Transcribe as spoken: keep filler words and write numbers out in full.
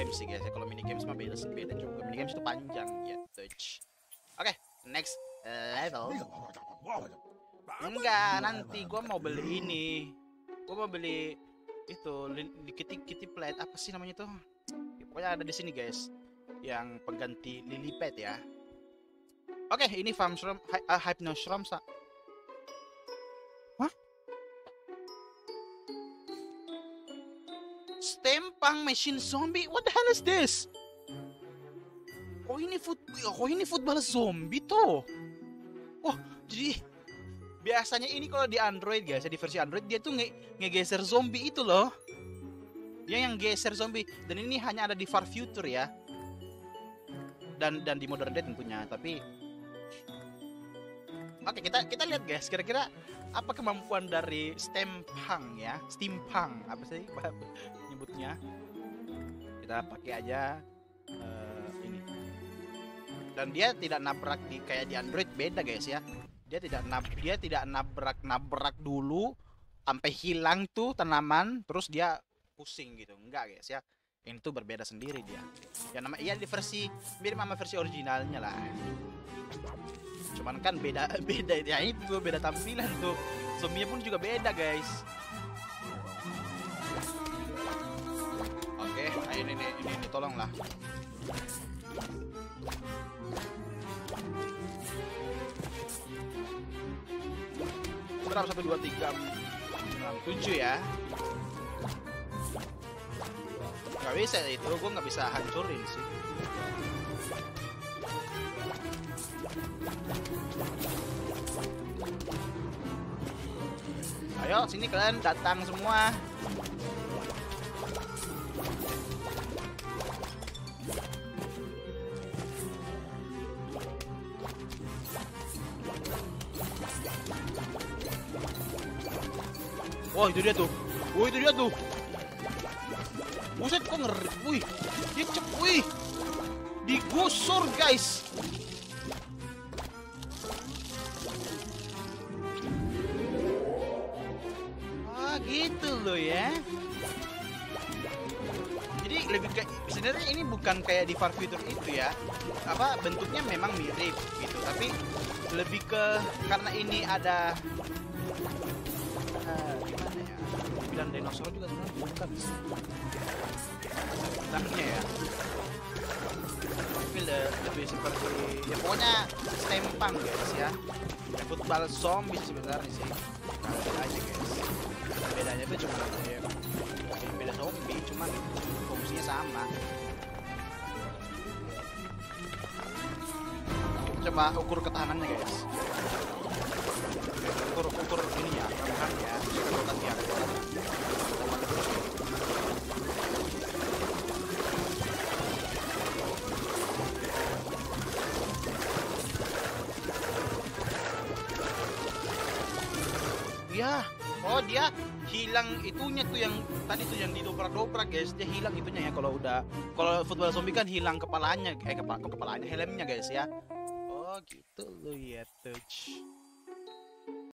games sih guys ya. Kalau mini games mah beda beda juga. Mini games itu panjang ya, touch. Oke, okay, next level. Enggak, nanti gua mau beli ini. Gua mau beli itu di kitty kitty plate apa sih namanya tuh? Ya, pokoknya ada di sini guys. Yang pengganti lily pad ya. Oke, okay, ini farm shroom, hy uh, hypnoshroom sa. Hah? Stempang machine zombie. What the hell is this? Oh ini foot, oh ini football zombie tuh. Oh jadi biasanya ini kalau di Android guys, di versi Android dia tuh nge ngegeser zombie itu loh. Dia yang geser zombie. Dan ini hanya ada di Far Future ya. Dan dan di Modern Day tentunya. Tapi oke, kita kita lihat guys, kira-kira apa kemampuan dari Stempang ya? Steampunk apa sih nyebutnya? Kita pakai aja uh, ini. Dan dia tidak nabrak di kayak di Android, beda guys ya. Dia tidak nab dia tidak nabrak-nabrak dulu sampai hilang tuh tanaman, terus dia pusing gitu. Enggak guys ya. Ini tuh berbeda sendiri dia. Ya nama iya di versi mirip sama versi originalnya lah. Cuman kan beda beda ya itu beda tampilan tuh. Zombie pun juga beda guys. Oke, ayo ini ini ini, ini tolonglah. Berapa satu dua tiga enam tujuh ya? Gak bisa itu, gue nggak bisa hancurin sih. Ayo sini kalian datang semua. Wah itu dia tuh. Wah itu dia tuh. Buset kok ngeri. Wih, dia cep. Wih, digusur guys. Ah gitu loh ya. Jadi lebih kayak sebenarnya ini bukan kayak di Far Future itu ya. Apa bentuknya memang mirip gitu, tapi lebih ke karena ini ada uh, gimana ya? Bilang dinosaur juga sebenarnya bukan sih. Bentuknya ya. Tapi le lebih seperti ya pokoknya stempang guys ya. Football zombie sebenarnya sih. Nah, beda aja guys. Bedanya itu cuma ya, beda zombie, cuman fungsinya sama. Coba ukur ketahanannya guys. Ukur ukur ini ya, permukaan ya, kekuatan ya. Ya, oh dia hilang itunya tuh yang tadi tuh yang didobrak-dobrak guys, dia hilang itunya ya kalau udah kalau football zombie kan hilang kepalanya, eh kepala kepalanya helmnya guys ya. Oh gitu loh ya touch.